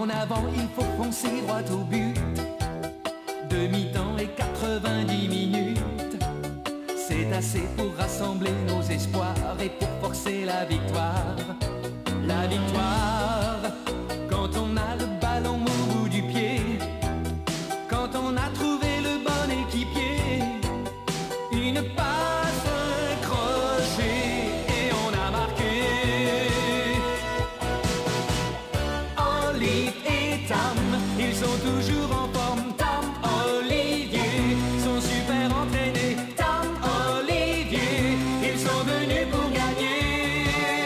En avant, il faut foncer droit au but. Demi-temps et 90 minutes. C'est assez pour rassembler nos espoirs et pour forcer la victoire. La victoire, quand on a le ballon au bout du pied, quand on a trouvé le bon équipier, une passe, un crochet et on a marqué. Olive et Tam, ils sont toujours en forme. Tam, Olivier, sont super entraînés. Tam, Olivier, ils sont venus pour gagner.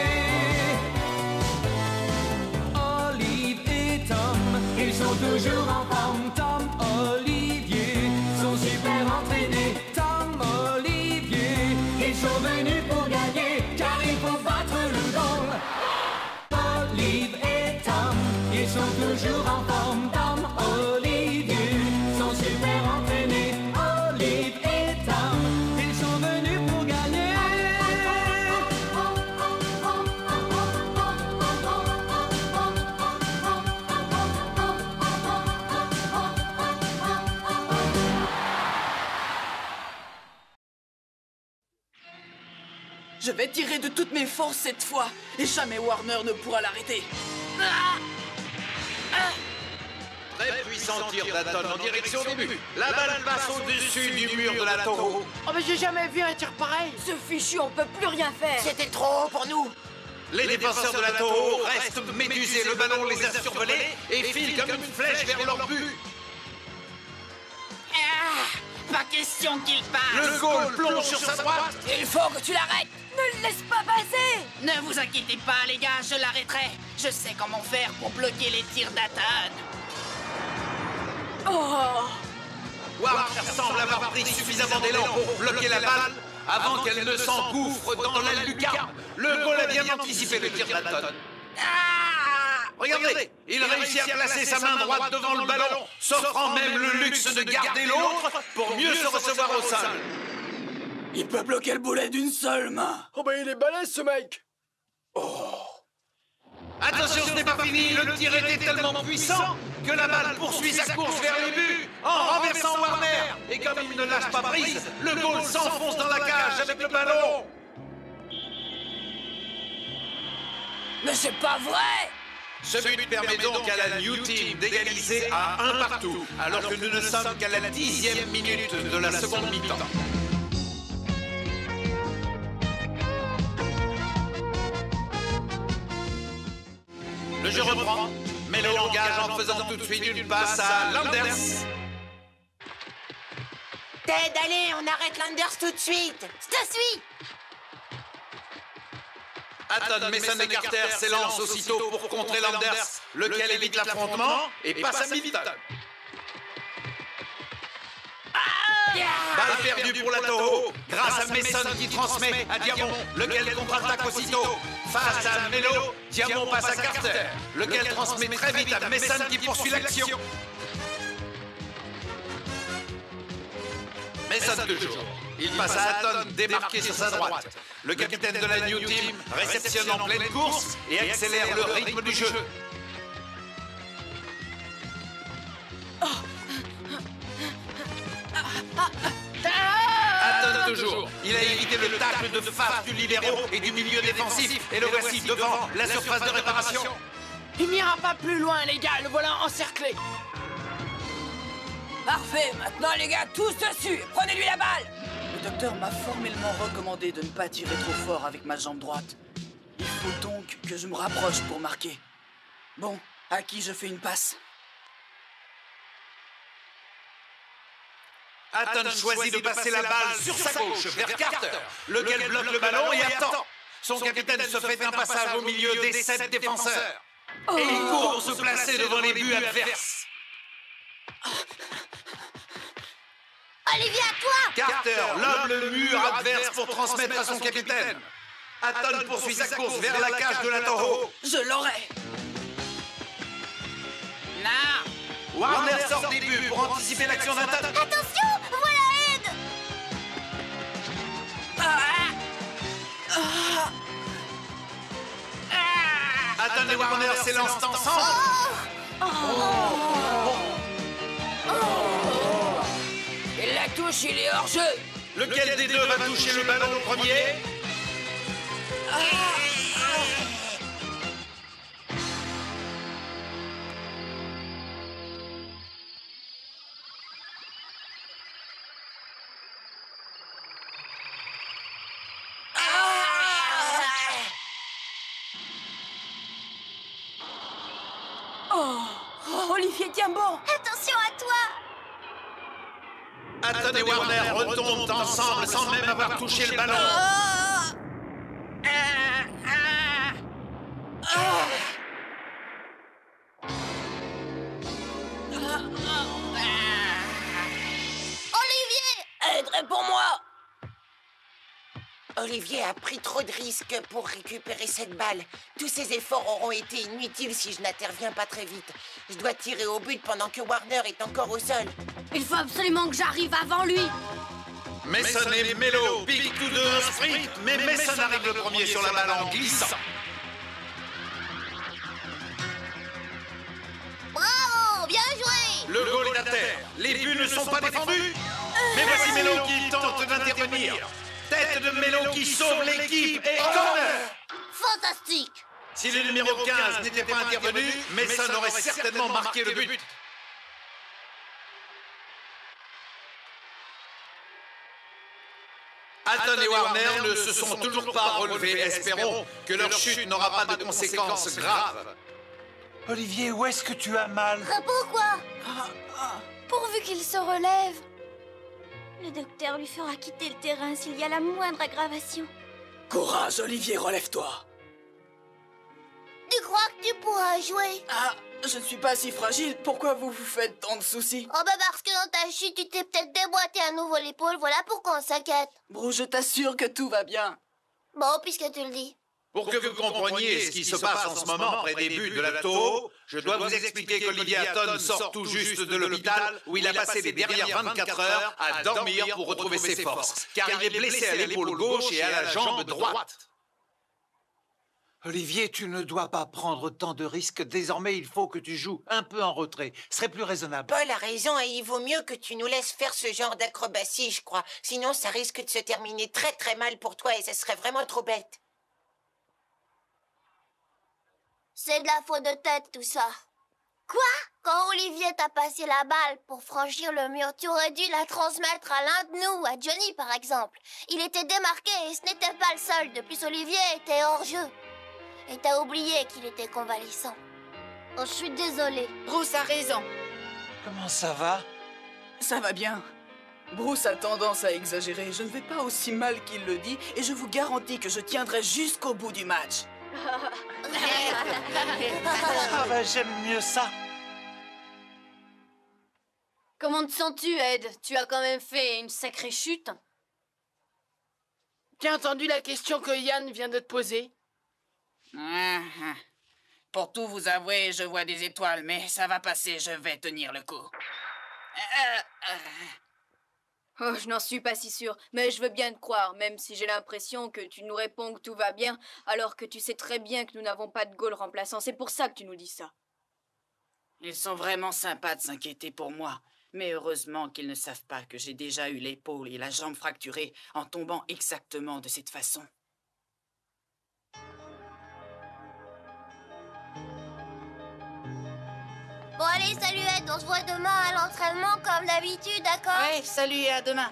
Olive et Tom, ils sont toujours en forme. Tom, Olivier, sont super entraînés. Tom, Olivier, ils sont venus pour gagner, car il faut battre le goal. Olive et Tom, ils sont toujours en forme. Tom, Olivier, sont super entraînés. Olive et Tom, ils sont venus pour gagner. Je vais tirer de toutes mes forces cette fois, et jamais Warner ne pourra l'arrêter. Très puissant tir d'Aton en direction du but. La balle passe au-dessus du mur de la Taureau. Oh mais j'ai jamais vu un tir pareil. Ce fichu, on peut plus rien faire. C'était trop haut pour nous. Les défenseurs de la Taureau restent médusés. Le ballon les a survolés et file comme une flèche vers leur but. Pas question qu'il passe. Le goal plonge sur sa droite. Il faut que tu l'arrêtes. Ne le laisse pas passer. Ne vous inquiétez pas les gars, je l'arrêterai. Je sais comment faire pour bloquer les tirs d'Aton. Oh. Warner semble avoir pris suffisamment d'élan pour bloquer la balle avant qu'elle ne s'engouffre dans la lucarne. Le goal a bien anticipé le tir d'Aton. Regardez, il réussit à placer sa main droite devant le ballon, s'offrant même le luxe de garder l'autre pour mieux se recevoir au sol. Il peut bloquer le boulet d'une seule main. Oh bah il est balèze ce mec. Attention, ce n'est pas fini, le tir était tellement puissant que la balle poursuit sa course vers le but en renversant Warner. Et comme il ne lâche pas prise, le goal s'enfonce dans la cage avec le ballon. Mais c'est pas vrai. Ce but permet donc à la New Team d'égaliser à 1 partout, alors que nous ne sommes qu'à la 10e minute de la seconde mi-temps. Le jeu reprend, mais le engage en faisant tout de suite une passe à Landers. Ted, allez, on arrête Landers tout de suite. Je te suis. Aton, Mason et Carter s'élancent aussitôt pour contrer Landers, lequel évite l'affrontement et passe à Milton. Balle perdue pour la Taureau, grâce à Mason qui transmet à Diamond, lequel contre-attaque aussitôt. Face à Melo, Diamond passe à Carter, lequel transmet très vite à Mason qui poursuit l'action. Mason toujours. Il passe à Aton, démarqué sur sa droite. Le capitaine de la New Team réceptionne en pleine course et accélère le rythme du jeu. Aton toujours. Il a évité le tacle de face du libéro et du milieu défensif. Et le voici devant la surface de réparation. Il n'ira pas plus loin les gars, le voilà encerclé. Parfait. Maintenant les gars, tous dessus. Prenez-lui la balle. Le docteur m'a formellement recommandé de ne pas tirer trop fort avec ma jambe droite. Il faut donc que je me rapproche pour marquer. Bon, à qui je fais une passe? Aton choisit de passer la balle sur sa gauche vers Carter, lequel bloque le ballon et attend. Son capitaine se fait un passage au milieu des 7 défenseurs. Et il court pour se placer devant les buts adverses. Olivier, à toi. Carter lobe le mur adverse pour transmettre à son capitaine. Aton poursuit sa course vers la cage de la Taureau. Je l'aurai. Non. Warner sort des buts pour anticiper l'action d'Aton. Attention, voilà Ed. Aton et Warner s'élancent ensemble. Il la touche, il est hors jeu. Lequel des deux va toucher le ballon le premier? Olivier, tiens bon. Attention à toi! Hatton et Warner retombent ensemble sans même avoir touché le ballon. Olivier! Aide, réponds-moi. Olivier a pris trop de risques pour récupérer cette balle. Tous ses efforts auront été inutiles si je n'interviens pas très vite. Je dois tirer au but pendant que Warner est encore au sol. Il faut absolument que j'arrive avant lui! Mason et Melo piquent tous deux un sprint, mais Mason arrive le premier sur la balle en glissant. Bravo! Bien joué! Le goal est à terre. Les buts ne sont pas défendus. Mais voici Melo qui tente d'intervenir. Tête de Melo qui sauve l'équipe et corner. Fantastique! Si le numéro 15 n'était pas intervenu, Mason aurait certainement marqué le but. Hatton et Warner ne se sont toujours pas relevés. Espérons que leur chute n'aura pas de conséquences graves. Olivier, où est-ce que tu as mal? Pourquoi? Pourvu qu'il se relève. Le docteur lui fera quitter le terrain s'il y a la moindre aggravation. Courage, Olivier, relève-toi. Tu crois que tu pourras jouer? Ah, je ne suis pas si fragile. Pourquoi vous vous faites tant de soucis? Oh bah parce que dans ta chute, tu t'es peut-être déboîté à nouveau l'épaule, voilà pourquoi on s'inquiète. Bruce, je t'assure que tout va bien. Bon, puisque tu le dis. Pour que vous compreniez ce qui se passe en ce moment près des buts de la Toho, je dois vous expliquer qu'Olivier Hatton sort tout juste de l'hôpital où il a passé les dernières 24 heures à dormir pour retrouver ses forces, car il est blessé à l'épaule gauche et à la jambe droite. Olivier, tu ne dois pas prendre tant de risques. Désormais, il faut que tu joues un peu en retrait. Ce serait plus raisonnable. Paul a raison et il vaut mieux que tu nous laisses faire ce genre d'acrobatie, je crois. Sinon, ça risque de se terminer très très mal pour toi et ce serait vraiment trop bête. C'est de la faute de tête, tout ça. Quoi? Quand Olivier t'a passé la balle pour franchir le mur, tu aurais dû la transmettre à l'un de nous, à Johnny par exemple. Il était démarqué et ce n'était pas le seul. De plus, Olivier était hors jeu. Et t'as oublié qu'il était convalescent. Oh, je suis désolée. Bruce a raison. Comment ça va? Ça va bien. Bruce a tendance à exagérer. Je ne vais pas aussi mal qu'il le dit et je vous garantis que je tiendrai jusqu'au bout du match. Ah bah, j'aime mieux ça. Comment te sens-tu, Ed? Tu as quand même fait une sacrée chute. Tu as entendu la question que Yann vient de te poser? Pour tout vous avouer, je vois des étoiles, mais ça va passer, je vais tenir le coup. Oh, je n'en suis pas si sûre, mais je veux bien te croire, même si j'ai l'impression que tu nous réponds que tout va bien, alors que tu sais très bien que nous n'avons pas de goal remplaçant. C'est pour ça que tu nous dis ça. Ils sont vraiment sympas de s'inquiéter pour moi, mais heureusement qu'ils ne savent pas que j'ai déjà eu l'épaule et la jambe fracturées en tombant exactement de cette façon. Bon, allez, salut, Ed. On se voit demain à l'entraînement comme d'habitude, d'accord? Ouais, salut et à demain.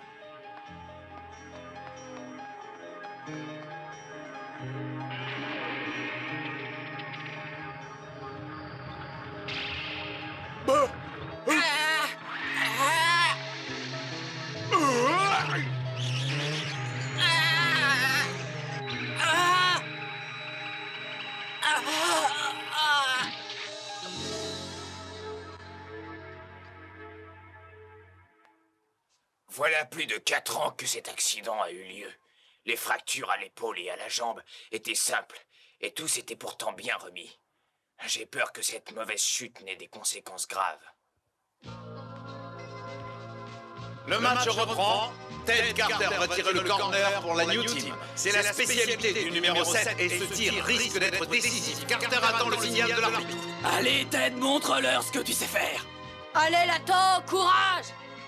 Voilà plus de 4 ans que cet accident a eu lieu. Les fractures à l'épaule et à la jambe étaient simples, et tout s'était pourtant bien remis. J'ai peur que cette mauvaise chute n'ait des conséquences graves. Le match reprend. Ted Carter va tirer le corner pour la New Team. C'est la spécialité du numéro 7 et ce tir risque d'être décisif. Carter attend le signal de l'arbitre. Allez, Ted, montre-leur ce que tu sais faire. Allez, Lato, courage!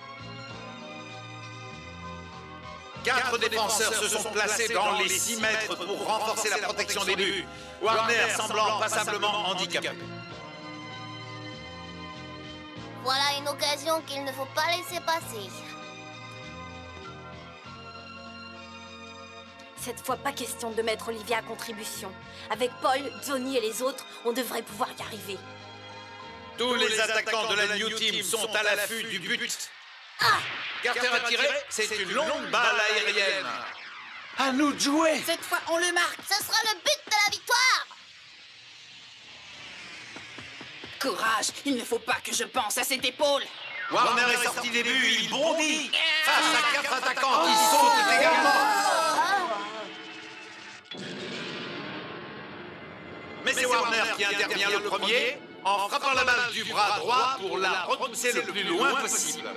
4 défenseurs se sont placés dans les 6 mètres pour renforcer la protection des buts. Warner semblant passablement handicapé. Voilà une occasion qu'il ne faut pas laisser passer. Cette fois, pas question de mettre Olivia à contribution. Avec Paul, Johnny et les autres, on devrait pouvoir y arriver. Tous les attaquants de la New Team sont à l'affût du but. Carter a tiré, c'est une longue balle aérienne. À nous de jouer. Cette fois, on le marque. Ce sera le but de la victoire. Courage, il ne faut pas que je pense à cette épaule. Warner est sorti des buts, il bondit face à 4 attaquants qui sautent également. Mais c'est Warner qui intervient le premier en frappant la balle du bras droit pour la repousser le plus loin possible.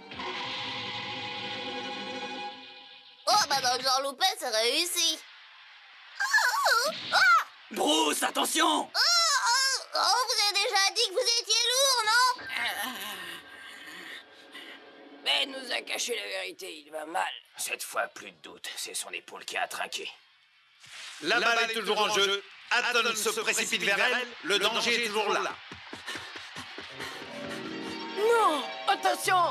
Oh, bah dans le genre loupé, c'est réussi. Bruce, attention! Oh, vous avez déjà dit que vous étiez lourd, non? Ben nous a caché la vérité, il va mal. Cette fois, plus de doute, c'est son épaule qui a trinqué. La balle est toujours en jeu. Hatton se précipite vers elle. Le danger est toujours là. Non! Attention!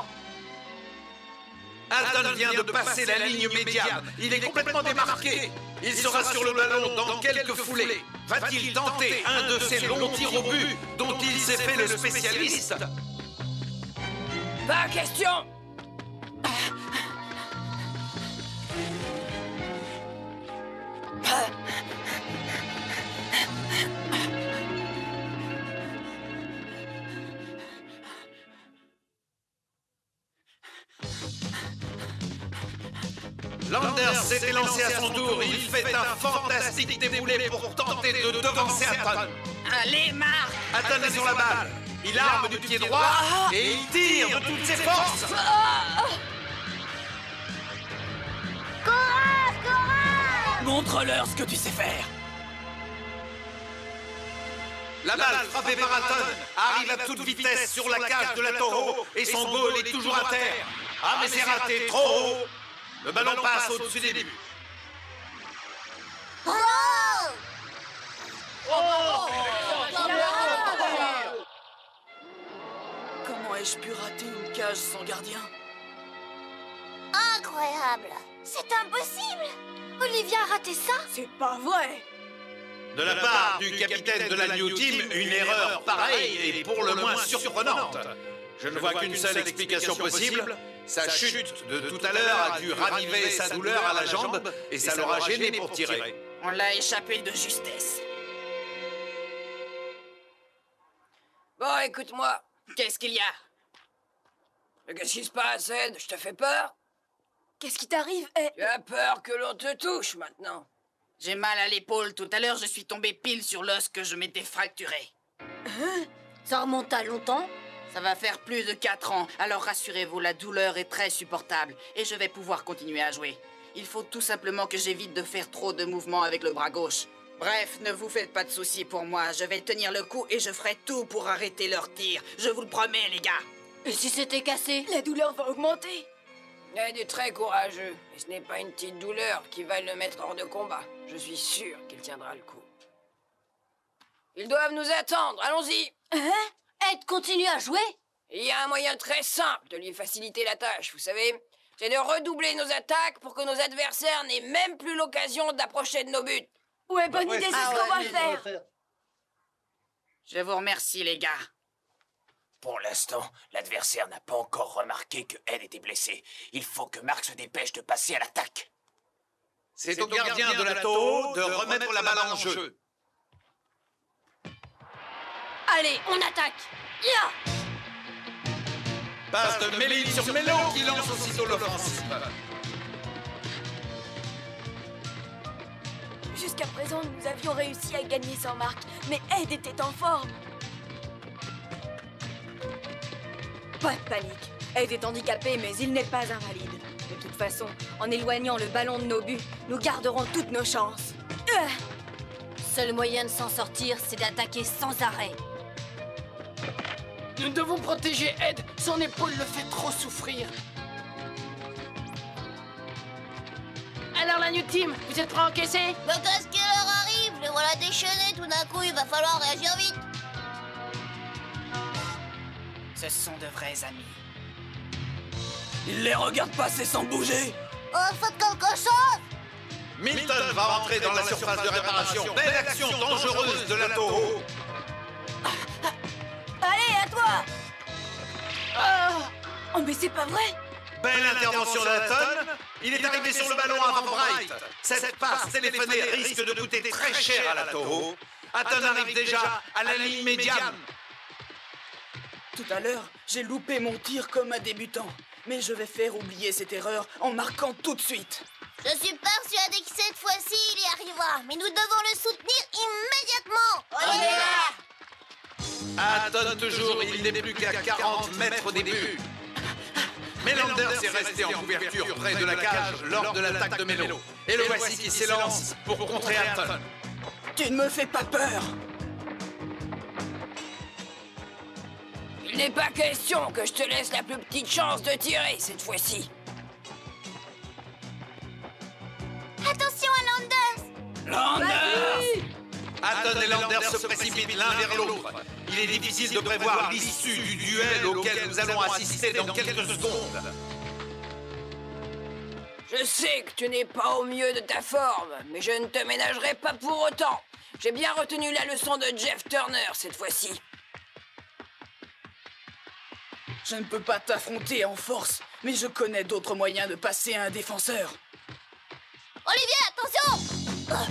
Hatton vient de passer la ligne médiane. Il est complètement démarqué. Il sera sur le ballon dans quelques foulées. Va-t-il tenter un de ces longs tirs au but dont il s'est fait le spécialiste? Pas question! Landers s'est élancé à son tour. Il fait un fantastique déboulé pour tenter de devancer Hatton. Allez, marque! Hatton est sur la balle. Il arme du pied droit et il tire de toutes ses forces. Courage, courage! Montre-leur ce que tu sais faire. La balle frappée par Hatton arrive à toute vitesse sur la cage de la Toho et son goal est toujours à terre. Ah mais c'est raté, trop haut. Le ballon passe au-dessus des buts. Oh! Comment ai-je pu rater une cage sans gardien? Incroyable! C'est impossible! Olivia a raté ça? C'est pas vrai! De la part du capitaine de la New Team, une erreur pareille est pour le moins surprenante. Je ne vois qu'une seule explication possible. Sa chute de tout à l'heure a dû raviver sa douleur à la jambe et ça l'aura gêné pour tirer. On l'a échappé de justesse. Bon, écoute-moi. Qu'est-ce qu'il y a? Qu'est-ce qui se passe, Ed? Je te fais peur? Qu'est-ce qui t'arrive, Tu as peur que l'on te touche, maintenant? J'ai mal à l'épaule. Tout à l'heure, je suis tombé pile sur l'os que je m'étais fracturé. Hein? Ça remonte à longtemps? Ça va faire plus de 4 ans, alors rassurez-vous, la douleur est très supportable et je vais pouvoir continuer à jouer. Il faut tout simplement que j'évite de faire trop de mouvements avec le bras gauche. Bref, ne vous faites pas de soucis pour moi, je vais tenir le coup et je ferai tout pour arrêter leur tir. Je vous le promets, les gars. Et si c'était cassé? La douleur va augmenter. Ed est très courageux, et ce n'est pas une petite douleur qui va le mettre hors de combat. Je suis sûr qu'il tiendra le coup. Ils doivent nous attendre, allons-y. Hein? Ed continue à jouer? Il y a un moyen très simple de lui faciliter la tâche, vous savez. C'est de redoubler nos attaques pour que nos adversaires n'aient même plus l'occasion d'approcher de nos buts. Ouais, bonne idée, c'est ce qu'on va faire. Je vous remercie, les gars. Pour l'instant, l'adversaire n'a pas encore remarqué que Ed était blessé. Il faut que Mark se dépêche de passer à l'attaque. C'est au gardien de la Toho de remettre la balle en jeu. Allez, on attaque! Ya! Passe de Méline sur Mélo qui lance aussitôt l'offensive. Jusqu'à présent, nous avions réussi à gagner sans Marc, mais Ed était en forme. Pas de panique. Ed est handicapé, mais il n'est pas invalide. De toute façon, en éloignant le ballon de nos buts, nous garderons toutes nos chances. Seul moyen de s'en sortir, c'est d'attaquer sans arrêt. Nous devons protéger Ed. Son épaule le fait trop souffrir. Alors la New Team, vous êtes prêts à encaisser? Mais qu'est-ce qui leur arrive? Les voilà déchaînés, tout d'un coup, il va falloir réagir vite. Ce sont de vrais amis. Ils les regardent passer sans bouger. Oh, faites quelque chose! Milton va entrer dans la surface de réparation. Belle action dangereuse de la Toho. Allez, à toi! Oh, mais c'est pas vrai! Belle intervention d'Atton. Il est arrivé sur le ballon avant Bright. Cette passe téléphonée risque de coûter très cher à la Toho. Atton arrive déjà à la ligne médiane. Tout à l'heure, j'ai loupé mon tir comme un débutant. Mais je vais faire oublier cette erreur en marquant tout de suite. Je suis persuadée que cette fois-ci, il y arrivera. Mais nous devons le soutenir immédiatement. On est là! Atton toujours, il n'est plus qu'à 40 mètres des buts. Mais Landers est resté en couverture près de la cage lors de l'attaque de Melo. Et le voici qui s'élance pour contrer Atton. Tu ne me fais pas peur. Il n'est pas question que je te laisse la plus petite chance de tirer cette fois-ci. Attention à Landers! Landers! Atton et Landers se précipitent l'un vers l'autre. Il est difficile de prévoir l'issue du duel auquel nous allons assister dans quelques secondes. Je sais que tu n'es pas au mieux de ta forme, mais je ne te ménagerai pas pour autant. J'ai bien retenu la leçon de Jeff Turner cette fois-ci. Je ne peux pas t'affronter en force, mais je connais d'autres moyens de passer à un défenseur. Olivier, attention!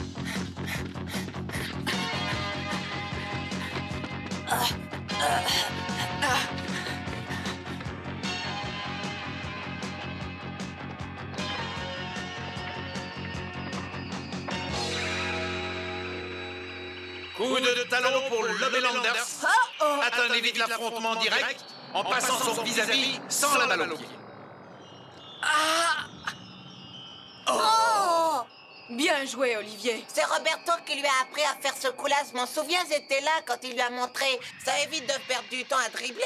Coup de talon pour Lobé Landers. Atton évite l'affrontement direct en passant son vis-à-vis sans la balle au pied. Oh! Bien joué, Olivier. C'est Roberto qui lui a appris à faire ce coup-là. Je m'en souviens, j'étais là quand il lui a montré. Ça évite de perdre du temps à dribbler.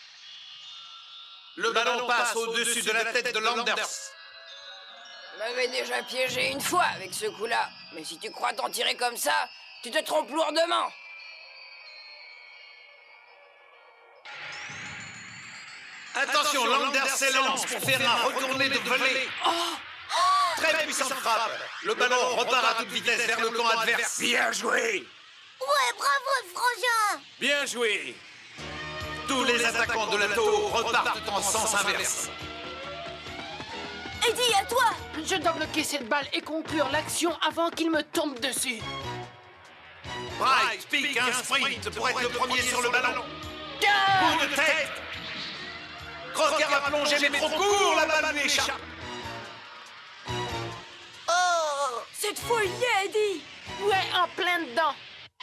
Le ballon passe au-dessus de la tête de Landers. Tu m'avais déjà piégé une fois avec ce coup-là. Mais si tu crois t'en tirer comme ça, tu te trompes lourdement. Attention, Landers s'élance pour faire un retourné de volée. Très puissante frappe. Le ballon repart à toute vitesse vers le camp adverse. Bien joué! Ouais, bravo, frangin! Bien joué! Tous les attaquants de la Toho repartent en sens inverse. Eddie, à toi! Je dois bloquer cette balle et conclure l'action avant qu'il me tombe dessus. Bright pique un sprint pour être le premier sur le ballon. Coup de tête. Crocker va plonger, mais trop court, la balle lui échappe. Oh! Cette fois, il y est, Eddie! Ouais, en plein dedans.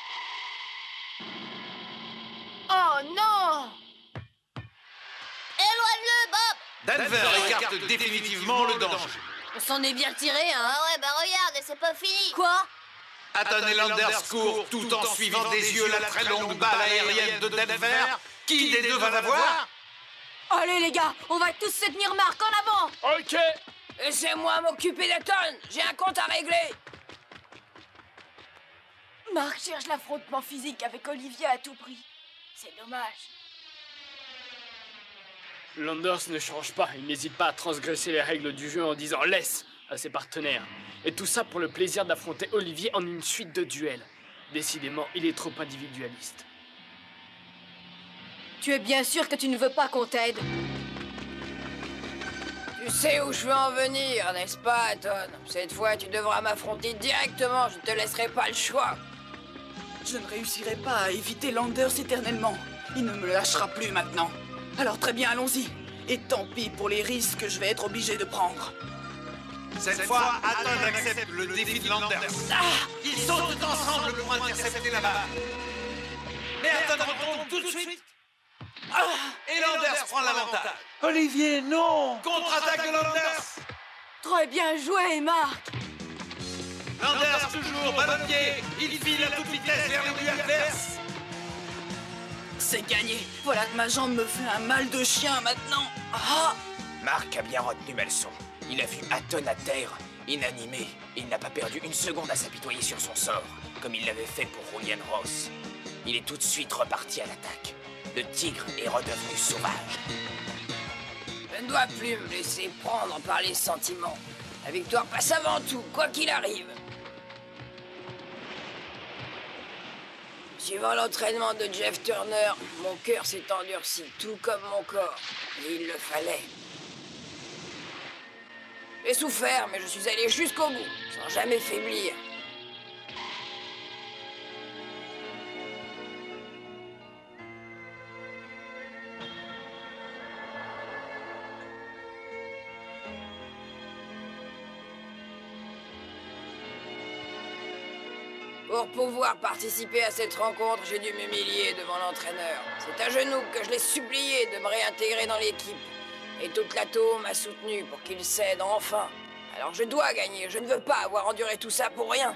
Oh non! Éloigne-le, Bob! Denver écarte définitivement le danger. On s'en est bien tiré, hein? Ah ouais, bah regarde, et c'est pas fini! Quoi? Atton et Landers courent tout en suivant des yeux la très longue balle aérienne de Denver. Qui des deux va la voir? Allez, les gars, on va tous se tenir marque en avant! Ok! Laissez-moi m'occuper d'Atton. J'ai un compte à régler. Marc cherche l'affrontement physique avec Olivier à tout prix. C'est dommage. Landers ne change pas. Il n'hésite pas à transgresser les règles du jeu en disant « laisse » à ses partenaires. Et tout ça pour le plaisir d'affronter Olivier en une suite de duels. Décidément, il est trop individualiste. Tu es bien sûr que tu ne veux pas qu'on t'aide? Tu sais où je veux en venir, n'est-ce pas, Atton? Cette fois, tu devras m'affronter directement. Je ne te laisserai pas le choix. Je ne réussirai pas à éviter Landers éternellement. Il ne me lâchera plus maintenant. Alors très bien, allons-y. Et tant pis pour les risques que je vais être obligé de prendre. Cette fois, Atton accepte le défi de Landers. Ils sautent ensemble pour intercepter la balle. Mais Atton retombe tout de suite. Et Landers prend l'avantage. Olivier, non! Contre-attaque de Landers. Très bien joué, Marc. Landers toujours, ballon de pied. Il file à toute vitesse vers le but adverse. C'est gagné. Voilà que ma jambe me fait un mal de chien maintenant. Ah! Marc a bien retenu ma leçon. Il a vu Aton à terre, inanimé. Il n'a pas perdu une seconde à s'apitoyer sur son sort, comme il l'avait fait pour Julian Ross. Il est tout de suite reparti à l'attaque. Le tigre est redevenu sauvage. Je ne dois plus me laisser prendre par les sentiments. La victoire passe avant tout, quoi qu'il arrive. Suivant l'entraînement de Jeff Turner, mon cœur s'est endurci, tout comme mon corps. Et il le fallait. J'ai souffert, mais je suis allé jusqu'au bout, sans jamais faiblir. Pour pouvoir participer à cette rencontre, j'ai dû m'humilier devant l'entraîneur. C'est à genoux que je l'ai supplié de me réintégrer dans l'équipe. Et toute l'atome m'a soutenu pour qu'il cède enfin. Alors je dois gagner, je ne veux pas avoir enduré tout ça pour rien.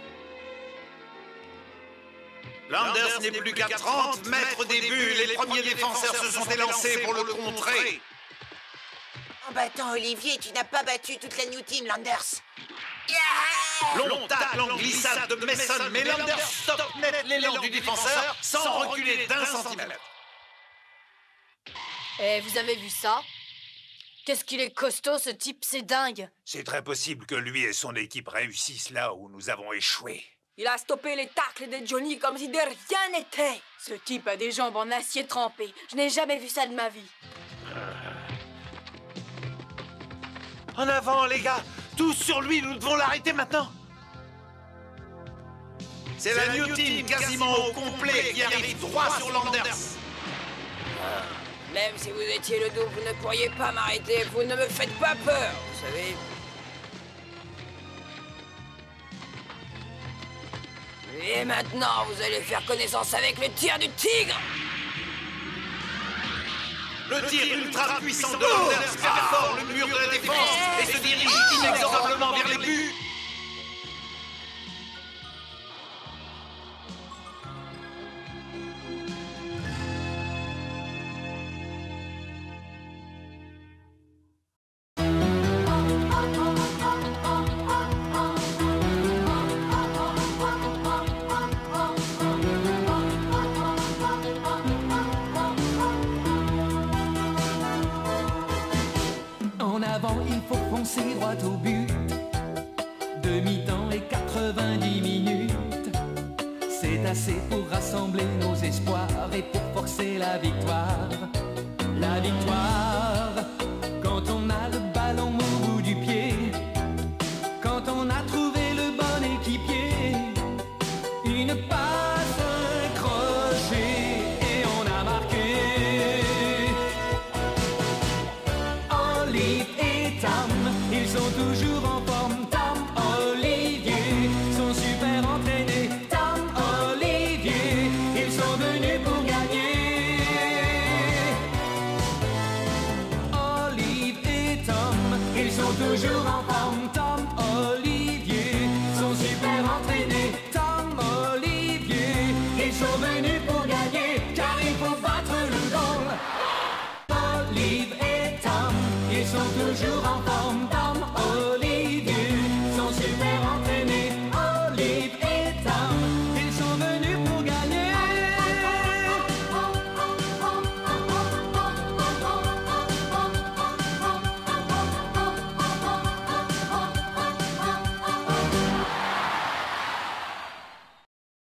Landers n'est plus qu'à 30 mètres des buts. Les premiers défenseurs se sont élancés pour le contrer. En battant Olivier, tu n'as pas battu toute la New Team, Landers. Long tacle en glissade de Mason, mais Landers stoppe net l'élan du défenseur sans reculer d'un centimètre. Eh, vous avez vu ça? Qu'est-ce qu'il est costaud, ce type, c'est dingue. C'est très possible que lui et son équipe réussissent là où nous avons échoué. Il a stoppé les tacles de Johnny comme si de rien n'était. Ce type a des jambes en acier trempé. Je n'ai jamais vu ça de ma vie. En avant, les gars! Tous sur lui, nous devons l'arrêter maintenant! C'est la New Team quasiment au complet qui arrive droit sur Landers. Même si vous étiez le double, vous ne pourriez pas m'arrêter. Vous ne me faites pas peur, vous savez. Et maintenant, vous allez faire connaissance avec le tir du tigre. Le tir ultra puissant de Landers perfore le mur de la défense et se dirige inexorablement vers les buts. C'est droit au but. Demi-temps et 90 minutes. C'est assez pour rassembler nos espoirs et pour forcer la victoire. La victoire, quand on a le ballon au bout du pied, quand on a trouvé le bon équipier, une passe, un crochet et on a marqué. Olive et Tom, ils sont toujours en forme. Tom, Olivier sont super entraînés. Tom, Olivier, ils sont venus pour gagner. Olive et Tom, ils sont toujours en forme.